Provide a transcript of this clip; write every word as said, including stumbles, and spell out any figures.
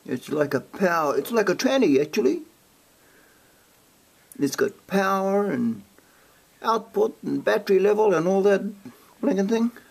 It's like a power, it's like a tranny actually. It's got power and output and battery level and all that blinking thing.